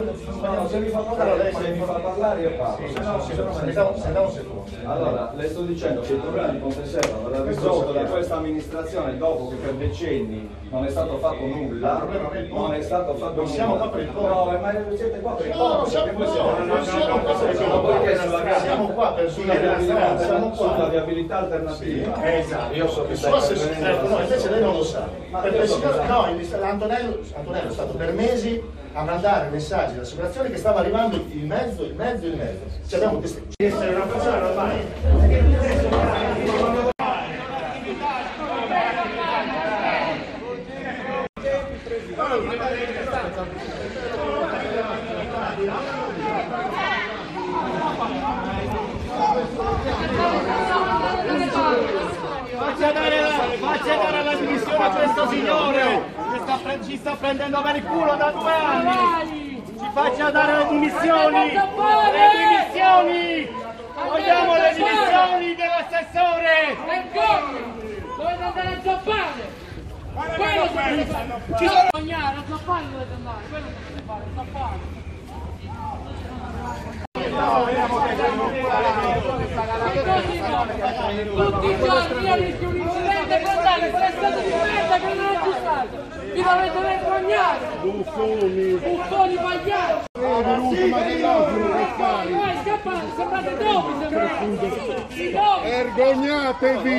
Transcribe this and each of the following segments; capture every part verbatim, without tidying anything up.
No, se mi fa parlare, se mi fa parlare io parlo, se no, se no, se no, un secondo. Allora, le sto dicendo che il problema di Ponte Serra verrà risolto da questa amministrazione dopo che per decenni non è stato fatto nulla, non è stato fatto nulla. Siamo qua per il Ponte. No, ma siete qua per il Ponte. No, siamo qua per sulla viabilità alternativa. Esatto, io so che no, invece lei non lo sa. Perché no, Antonello è stato per mesi a mandare messaggi all'assicurazione che stava arrivando il mezzo, il mezzo, il mezzo. Ci abbiamo testimoni. Essere una persona normale. Faccia dare la, faccia dare la dimissione a questo signore che sta, ci sta prendendo per il culo da due anni. Ci faccia dare le dimissioni. Le dimissioni. Vogliamo le dimissioni dell'assessore. Dovete andare a zappare. Quello dovete fare. Ci sono bagnare, a zappare dovete andare. Quello dovete fare, zappare. Tutti i giorni io rischio un incidente frontale per essere di merda che non è aggiustato. Vi dovete vergognare! Buffoni! Buffoni bagliati! Voi scappate, sembrate dopi, sembrate! Vergognatevi!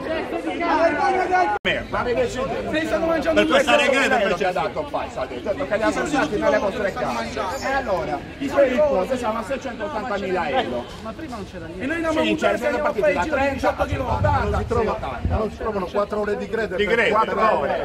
Per questa regreta invece ha dato poi, ha detto che li ha portati nelle vostre case. E allora, i suoi riposi siamo a seicentottantamila euro. Ma prima non c'era niente. E noi non abbiamo siamo partiti da trenta a cinquanta. Non si trovano, non si trovano quattro ore di grede. Di grede, quattro ore.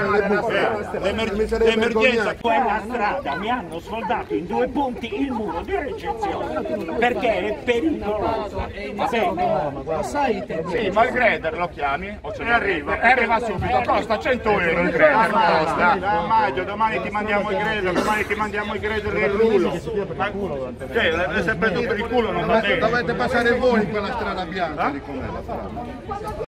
L'emergenza. Quella strada mi hanno sfoldato in due punti il muro di ricezione perché è pericoloso. Va bene? Sai i tempi? Sì, ma il grader lo chiami e arriva, e arriva subito, costa cento euro il grader, costa. Maggio, domani ti mandiamo il grader, domani ti mandiamo il grader del rulo. Ma cioè, è sempre tu per il culo, non va bene. Dovete passare voi in quella strada bianca di com'è la strada.